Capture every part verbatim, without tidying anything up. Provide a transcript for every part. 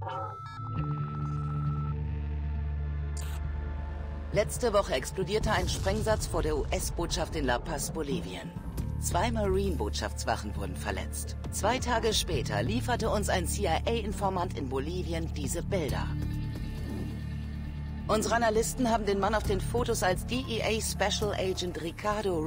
Letzte Woche explodierte ein Sprengsatz vor der U S-Botschaft in La Paz, Bolivien. Zwei Marine-Botschaftswachen wurden verletzt. Zwei Tage später lieferte uns ein C I A-Informant in Bolivien diese Bilder. Unsere Analysten haben den Mann auf den Fotos als D E A Special Agent Ricardo.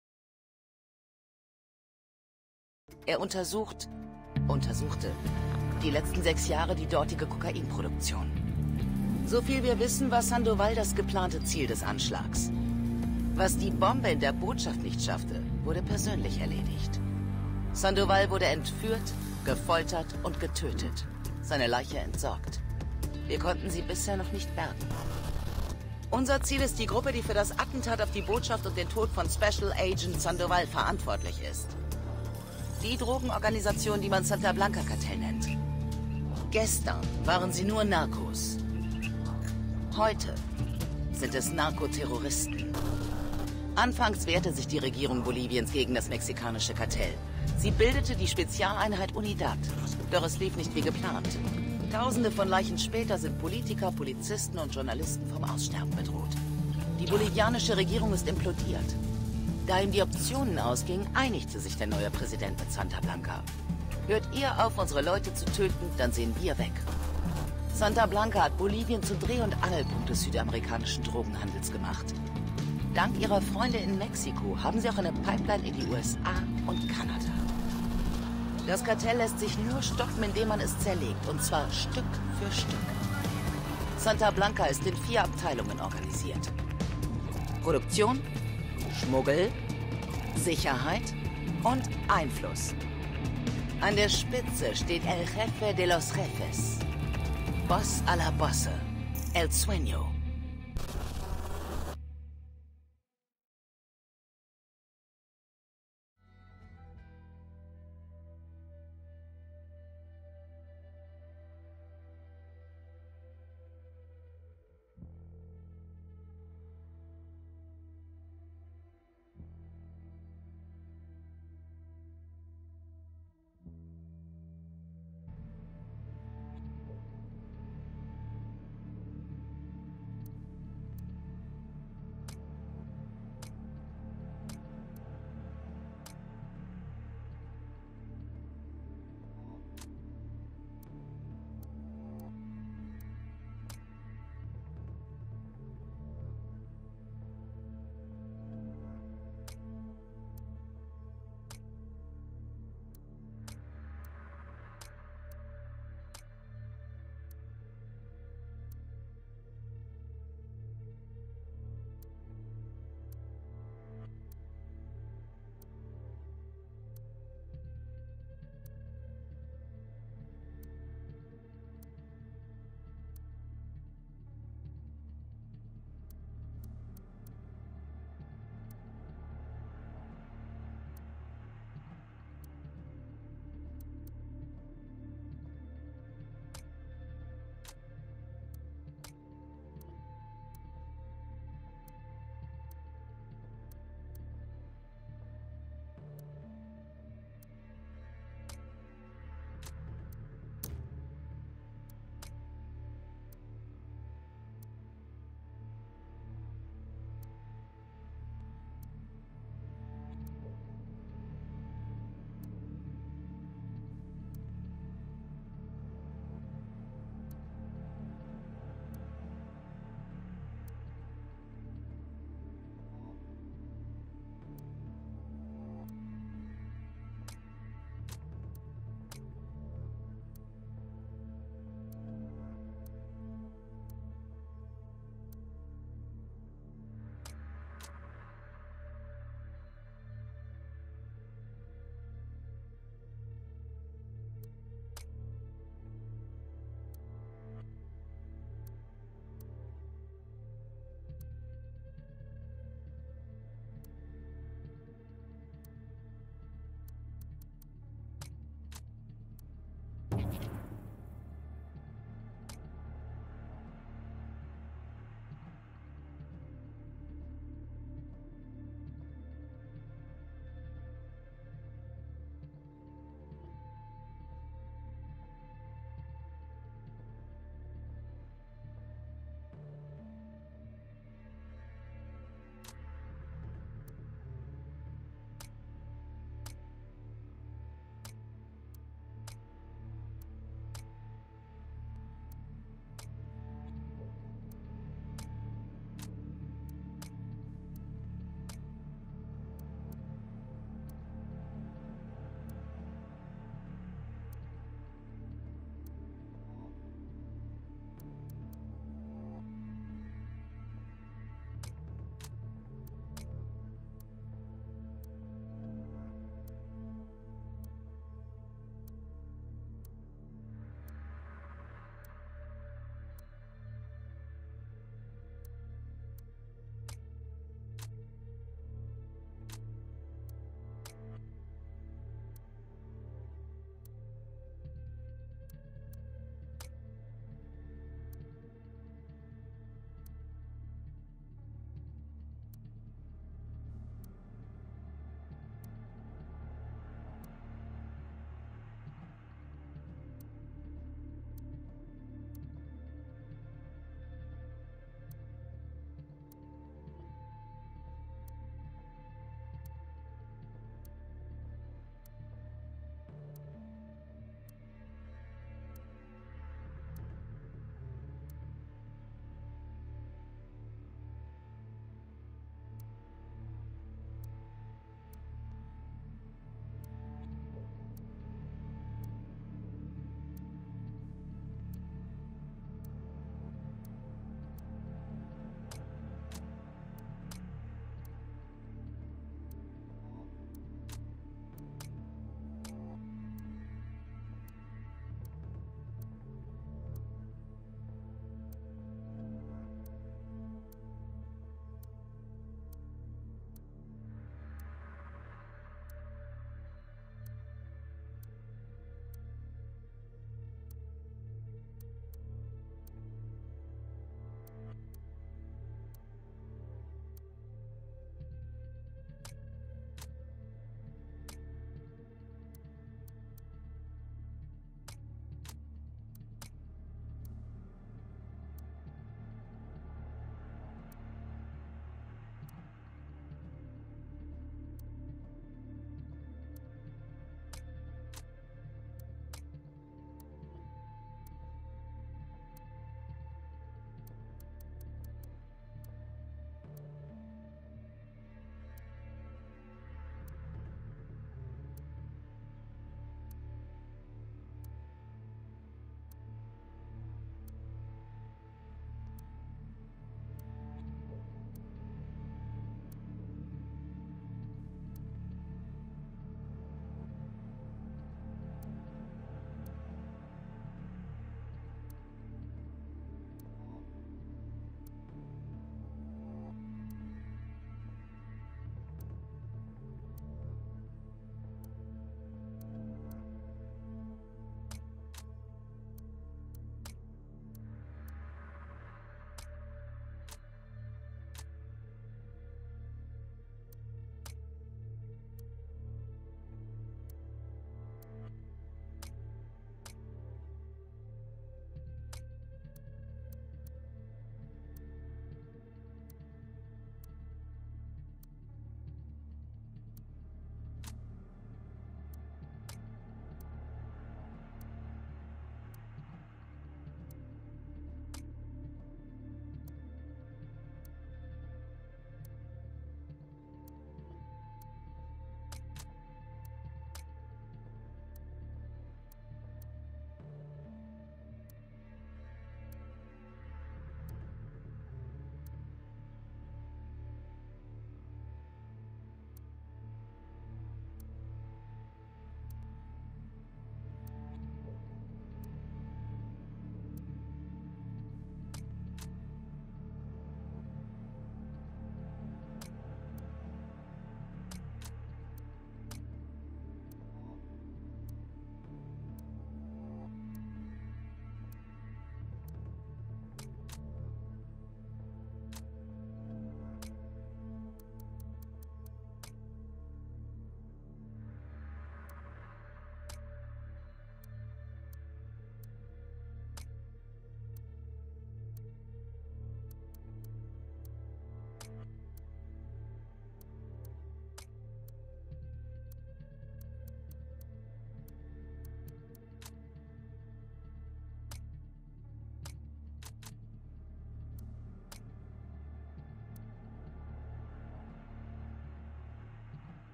Er untersucht, untersuchte die letzten sechs Jahre die dortige Kokainproduktion. So viel wir wissen, war Sandoval das geplante Ziel des Anschlags. Was die Bombe in der Botschaft nicht schaffte, wurde persönlich erledigt. Sandoval wurde entführt, gefoltert und getötet. Seine Leiche entsorgt. Wir konnten sie bisher noch nicht bergen. Unser Ziel ist die Gruppe, die für das Attentat auf die Botschaft und den Tod von Special Agent Sandoval verantwortlich ist. Die Drogenorganisation, die man Santa Blanca Kartell nennt. Gestern waren sie nur Narcos. Heute sind es Narkoterroristen. Anfangs wehrte sich die Regierung Boliviens gegen das mexikanische Kartell. Sie bildete die Spezialeinheit Unidad, doch es lief nicht wie geplant. Tausende von Leichen später sind Politiker, Polizisten und Journalisten vom Aussterben bedroht. Die bolivianische Regierung ist implodiert. Da ihm die Optionen ausgingen, einigte sich der neue Präsident mit Santa Blanca. Hört ihr auf, unsere Leute zu töten, dann sehen wir weg. Santa Blanca hat Bolivien zum Dreh- und Angelpunkt des südamerikanischen Drogenhandels gemacht. Dank ihrer Freunde in Mexiko haben sie auch eine Pipeline in die U S A und Kanada. Das Kartell lässt sich nur stoppen, indem man es zerlegt, und zwar Stück für Stück. Santa Blanca ist in vier Abteilungen organisiert. Produktion, Schmuggel, Sicherheit und Einfluss. An der Spitze steht El Jefe de los Jefes. Boss a la Bosse, El Sueño.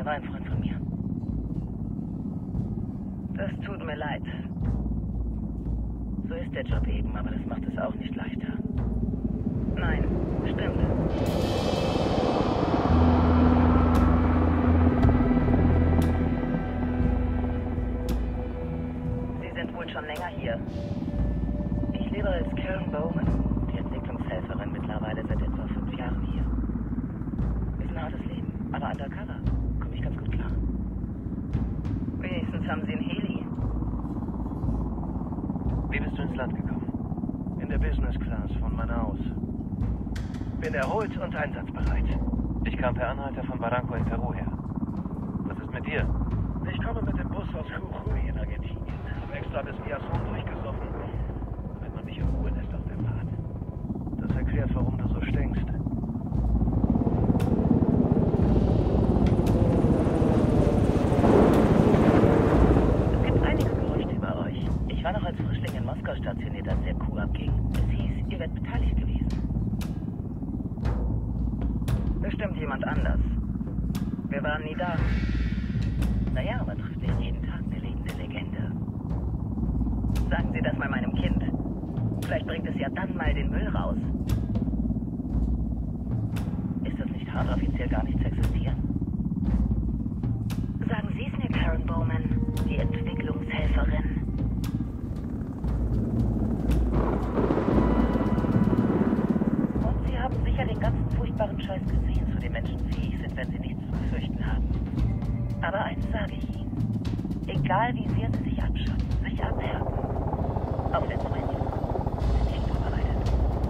war ein Freund von mir. Das tut mir leid. So ist der Job eben, aber das macht es auch nicht leichter. Nein, stimmt. Sie sind wohl schon länger hier. Ich lebe als Karen Bowman, die Entwicklungshelferin, mittlerweile seit etwa fünf Jahren hier. Ist ein hartes Leben, aber undercover komme ich ganz gut klar. Wenigstens haben Sie einen Heli. Wie bist du ins Land gekommen? In der Business Class von meiner aus. Bin erholt und einsatzbereit. Ich kam per Anhalter von Barranco in Peru her. Was ist mit dir? Ich komme mit dem Bus aus Jujuy in Argentinien. Hab extra bis Villazón durchgesoffen, damit man mich in Ruhe lässt auf der Fahrt. Das erklärt, warum du so stinkst. Es gibt einige Gerüchte über euch. Ich war noch als Frischling in Moskau stationiert, als der Coup abging. Es hieß, ihr werdet beteiligt gewesen. Bestimmt jemand anders. Wir waren nie da. Naja, aber trifft nicht jeden Tag eine lebende Legende. Sagen Sie das mal meinem Kind. Vielleicht bringt es ja dann mal den Müll raus. Ist das nicht hart, offiziell gar nicht zu existieren? Sagen Sie es mir, Karen Bowman, die Entwicklungshelferin. Und Sie haben sicher den ganzen furchtbaren Scheiß gesehen, zu dem Menschen fähig sind, wenn sie nichts zu befürchten haben. Aber eins sage ich Ihnen. Egal wie sehr Sie sich abschotten, sich abhärten, auf Entzwendung sind Sie vorbereitet.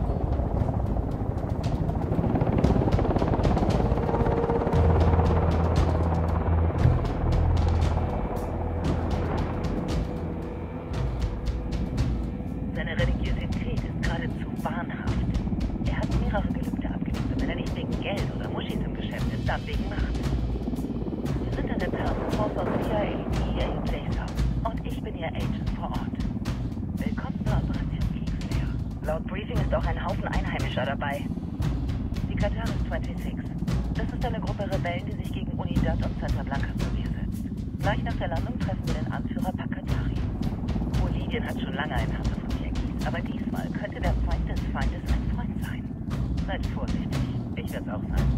Seine Religiosität ist geradezu wahnhaft. Er hat mehrere Gelübde abgelegt, und wenn er nicht wegen Geld oder Muschis im Geschäft ist, dann wegen Macht. Wir sind eine Taskforce aus C I A, D E A und J S O C und ich bin Ihr Agent vor Ort. Willkommen zur Operation Kingslayer. Laut Briefing ist auch ein Haufen Einheimischer dabei. Die Kataris sechsundzwanzig. Das ist eine Gruppe Rebellen, die sich gegen Unidad und Santa Blanca zur Wehr setzt. Gleich nach der Landung treffen wir den Anführer Pakatari. Bolivien hat schon lange einen Hass von Yankees, aber diesmal könnte der Feind des Feindes ein Freund sein. Seid vorsichtig, ich werde es auch sein.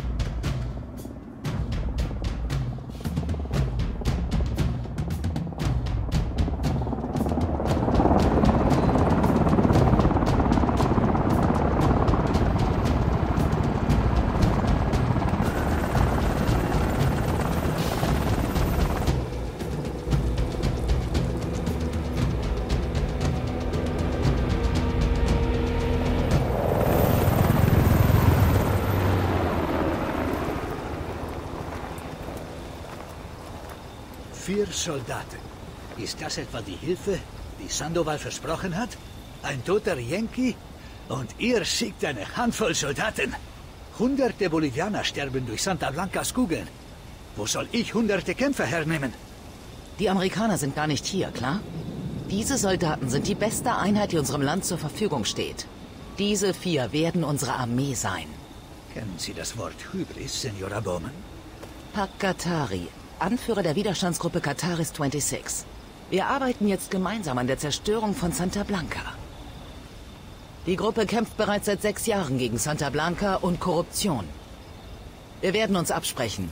Vier Soldaten. Ist das etwa die Hilfe, die Sandoval versprochen hat? Ein toter Yankee? Und ihr schickt eine Handvoll Soldaten? Hunderte Bolivianer sterben durch Santa Blancas Kugeln. Wo soll ich hunderte Kämpfer hernehmen? Die Amerikaner sind gar nicht hier, klar? Diese Soldaten sind die beste Einheit, die unserem Land zur Verfügung steht. Diese vier werden unsere Armee sein. Kennen Sie das Wort Hybris, Senora Bowman? Pakatari, Anführer der Widerstandsgruppe Kataris sechsundzwanzig. Wir arbeiten jetzt gemeinsam an der Zerstörung von Santa Blanca. Die Gruppe kämpft bereits seit sechs Jahren gegen Santa Blanca und Korruption. Wir werden uns absprechen.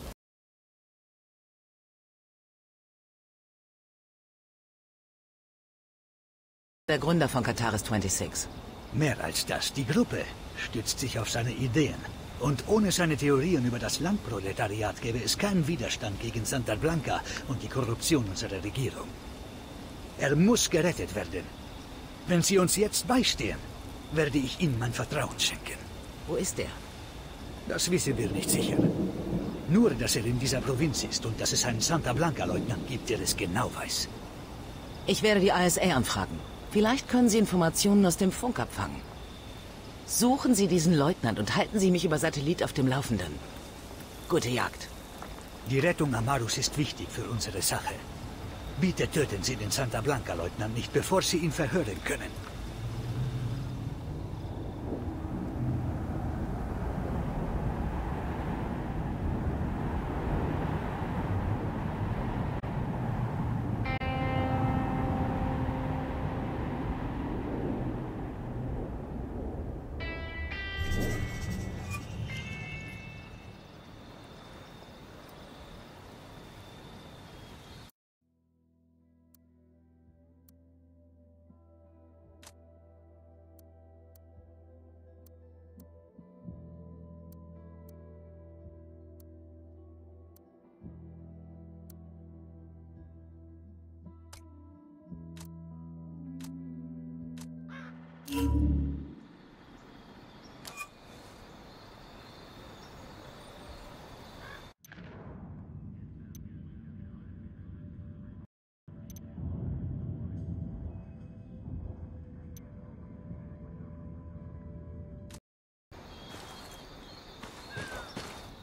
Der Gründer von Kataris sechsundzwanzig. Mehr als das. Die Gruppe stützt sich auf seine Ideen. Und ohne seine Theorien über das Landproletariat gäbe es keinen Widerstand gegen Santa Blanca und die Korruption unserer Regierung. Er muss gerettet werden. Wenn Sie uns jetzt beistehen, werde ich Ihnen mein Vertrauen schenken. Wo ist er? Das wissen wir nicht sicher. Nur, dass er in dieser Provinz ist und dass es einen Santa Blanca-Leutnant gibt, der es genau weiß. Ich werde die I S A anfragen. Vielleicht können Sie Informationen aus dem Funk abfangen. Suchen Sie diesen Leutnant und halten Sie mich über Satellit auf dem Laufenden. Gute Jagd. Die Rettung Amarus ist wichtig für unsere Sache. Bitte töten Sie den Santa Blanca-Leutnant nicht, bevor Sie ihn verhören können.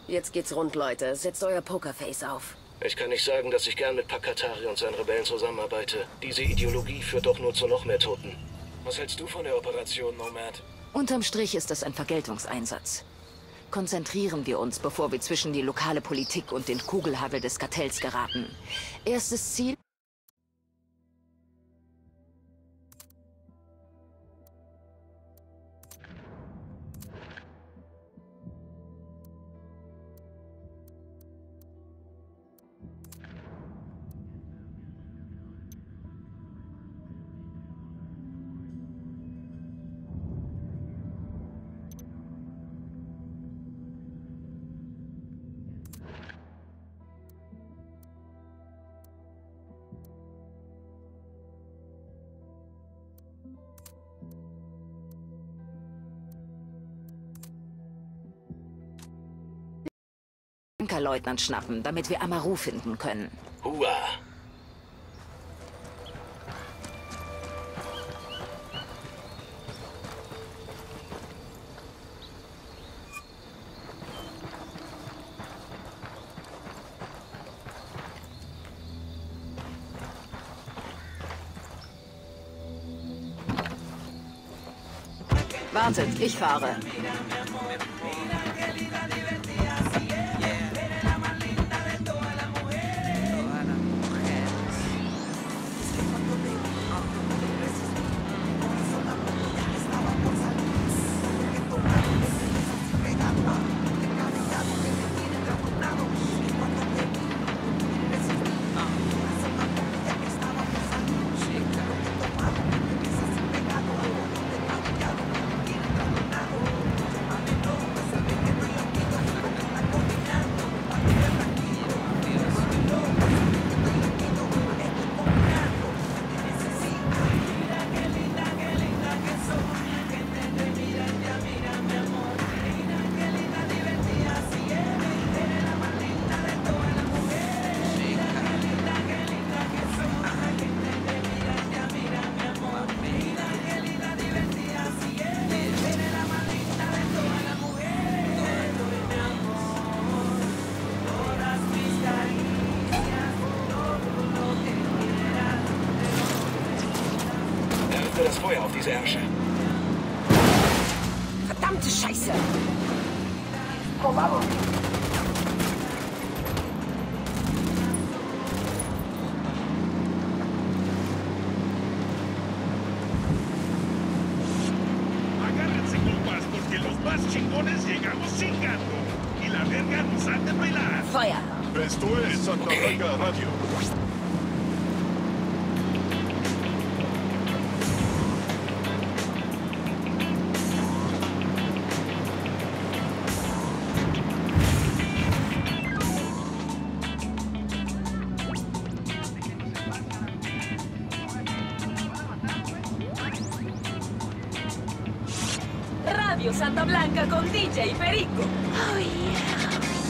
Jetzt geht's rund, Leute. Setzt euer Pokerface auf. Ich kann nicht sagen, dass ich gern mit Pakatari und seinen Rebellen zusammenarbeite. Diese Ideologie führt doch nur zu noch mehr Toten. Was hältst du von der Operation Nomad? Unterm Strich ist es ein Vergeltungseinsatz. Konzentrieren wir uns, bevor wir zwischen die lokale Politik und den Kugelhagel des Kartells geraten. Erstes Ziel... Leutnant schnappen, damit wir Amaru finden können. Hua! Wartet, ich fahre. Das Feuer auf diese Ärsche. Verdammte Scheiße! Agárrense, compas, porque los más chingones llegamos chingando. Y la verga nos han de bailar. Feuer! Esto es Santa Blanca Radio. Radio Santa Blanca con D J Perico. Oh yeah!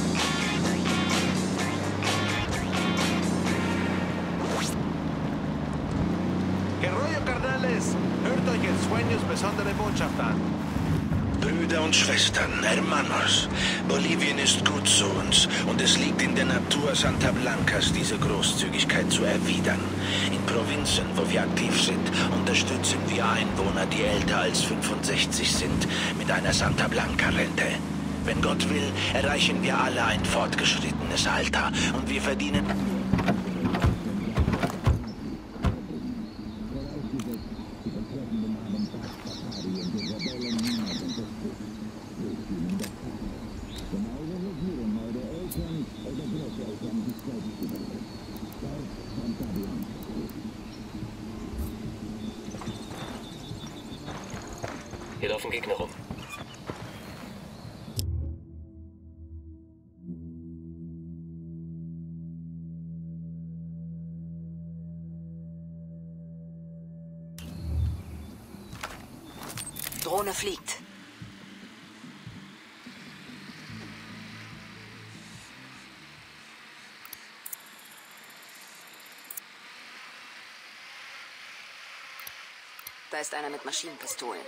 ¿Qué rollo, carnales? Hört euch in Sueños besondere Botschaft an. Brüder und Schwestern, Hermanos, Bolivien ist gut zu uns und es liegt in der Natur Santa Blancas, diese Großzügigkeit zu erwidern. In Provinzen, wo wir aktiv sind, unterstützen wir Einwohner, die älter als fünfundsechzig sind, mit einer Santa Blanca-Rente. Wenn Gott will, erreichen wir alle ein fortgeschrittenes Alter und wir verdienen... Hier laufen Gegner rum. Drohne fliegt. Da ist einer mit Maschinenpistolen.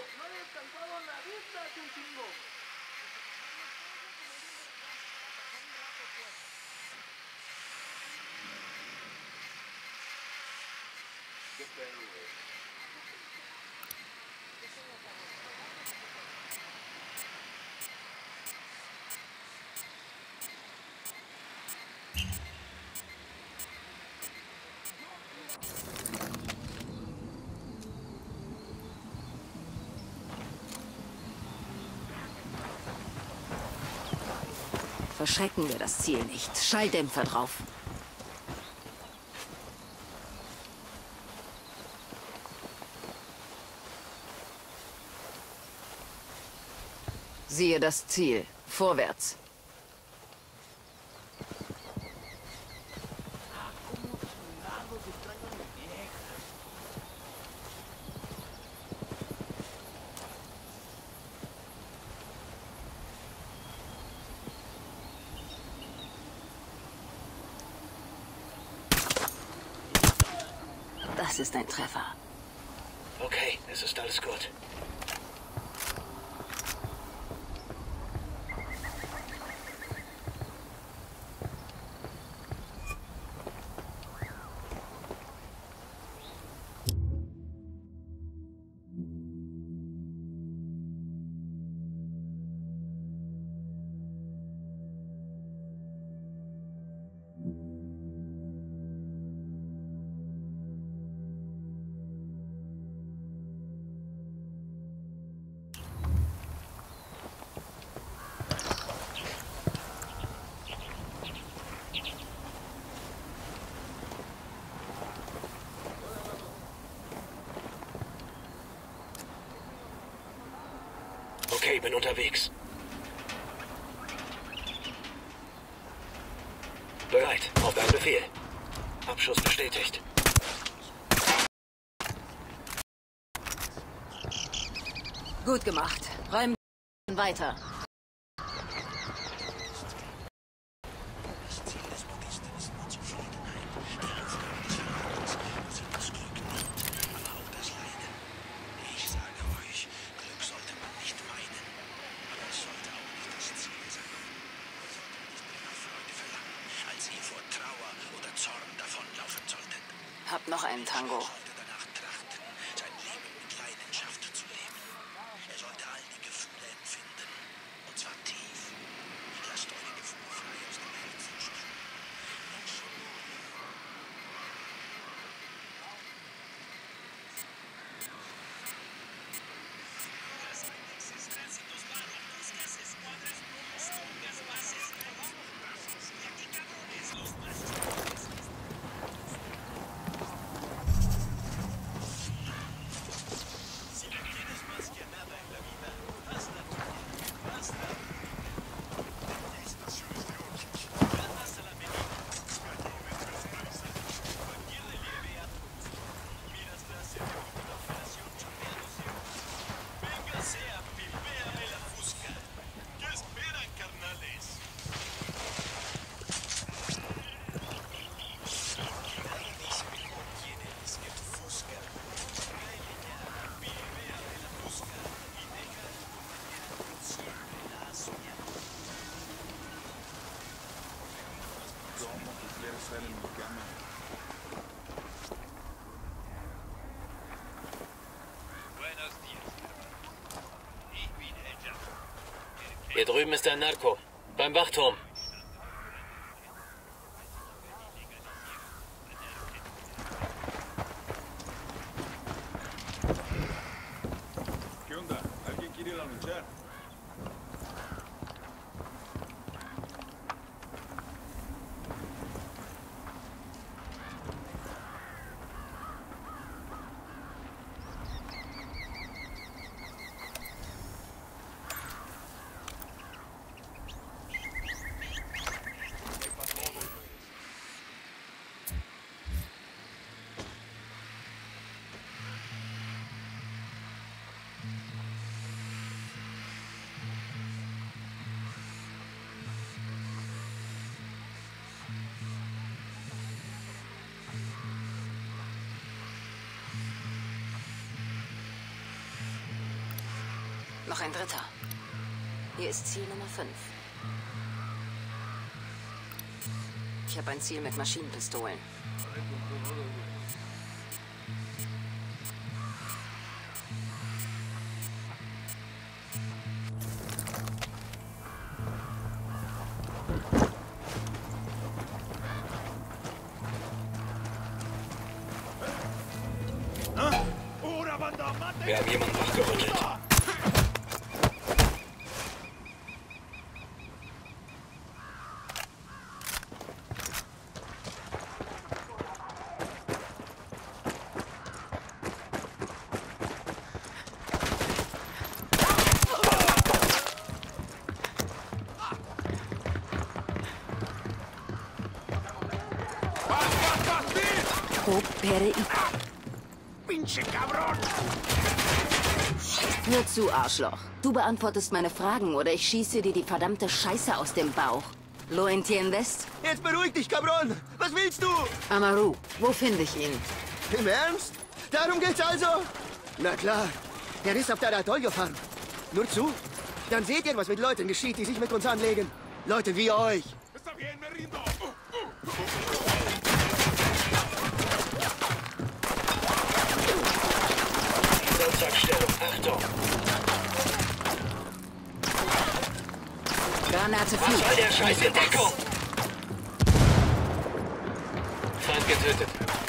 Verschrecken wir das Ziel nicht. Schalldämpfer drauf. Siehe das Ziel. Vorwärts. Das ist ein Treffer. Okay, es ist alles gut. Okay, bin unterwegs. Bereit, auf deinen Befehl. Abschuss bestätigt. Gut gemacht. Räumen weiter. Hab noch einen Tango. Hier drüben ist ein Narco. Beim Wachturm. ¿Qué onda? ¿Alguien quiere ir a luchar? Noch ein dritter. Hier ist Ziel Nummer fünf. Ich habe ein Ziel mit Maschinenpistolen. Wir haben jemanden wachgerüttelt. Pinche Cabron! Hör zu, Arschloch. Du beantwortest meine Fragen oder ich schieße dir die verdammte Scheiße aus dem Bauch. Lo entiendes? Jetzt beruhig dich, Cabron! Was willst du? Amaru, wo finde ich ihn? Im Ernst? Darum geht's also? Na klar, er ist auf der Atoll-Farm. Nur zu, dann seht ihr, was mit Leuten geschieht, die sich mit uns anlegen. Leute wie euch. Está bien, me rindo. Einsatzstellung, Achtung! Granate Was soll fliegt. der Scheiß in Deckung? Feind getötet.